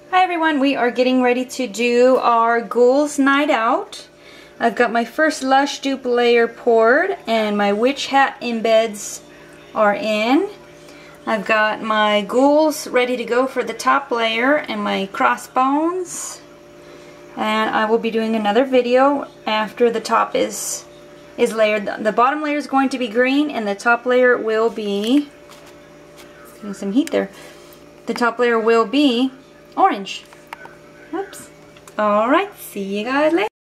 Hi everyone, we are getting ready to do our Ghouls Night Out. I've got my first Lush dupe layer poured and my witch hat embeds are in. I've got my ghouls ready to go for the top layer and my crossbones. And I will be doing another video after the top is layered. The bottom layer is going to be green and the top layer will be, getting some heat there, the top layer will be orange. Oops. Alright, see you guys later.